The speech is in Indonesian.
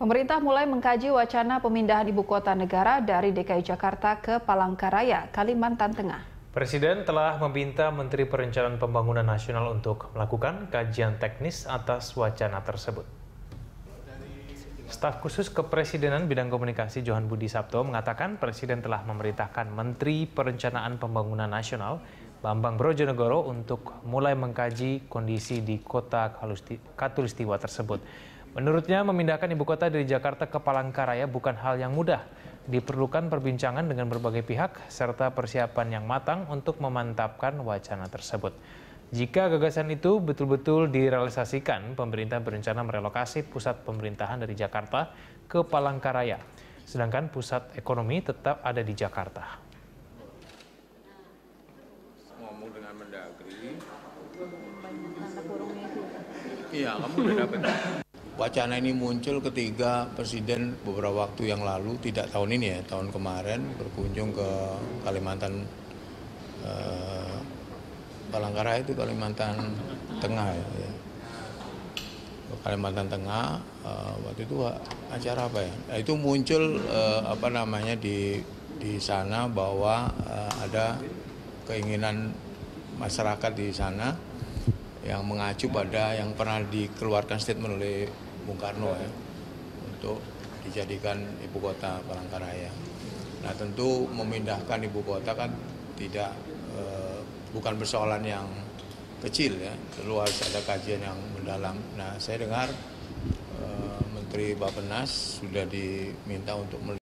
Pemerintah mulai mengkaji wacana pemindahan ibu kota negara dari DKI Jakarta ke Palangkaraya, Kalimantan Tengah. Presiden telah meminta Menteri Perencanaan Pembangunan Nasional untuk melakukan kajian teknis atas wacana tersebut. Staf khusus Kepresidenan Bidang Komunikasi Johan Budi Sabto mengatakan Presiden telah memerintahkan Menteri Perencanaan Pembangunan Nasional Bambang Brojonegoro untuk mulai mengkaji kondisi di kota Khatulistiwa tersebut. Menurutnya, memindahkan ibu kota dari Jakarta ke Palangkaraya bukan hal yang mudah. Diperlukan perbincangan dengan berbagai pihak serta persiapan yang matang untuk memantapkan wacana tersebut. Jika gagasan itu betul-betul direalisasikan, pemerintah berencana merelokasi pusat pemerintahan dari Jakarta ke Palangkaraya, sedangkan pusat ekonomi tetap ada di Jakarta. Ngomong dengan Mendagri, iya kamu udah dapat. Wacana ini muncul ketika Presiden beberapa waktu yang lalu, tidak tahun ini ya, tahun kemarin berkunjung ke Kalimantan, Palangkaraya itu Kalimantan Tengah ya. Kalimantan Tengah, waktu itu acara apa ya? Nah, itu muncul di sana bahwa ada keinginan masyarakat di sana yang mengacu pada yang pernah dikeluarkan statement oleh Bung Karno ya, untuk dijadikan ibu kota Palangkaraya. Nah tentu memindahkan ibu kota kan bukan persoalan yang kecil ya, perlu harus ada kajian yang mendalam. Nah saya dengar Menteri Bappenas sudah diminta untuk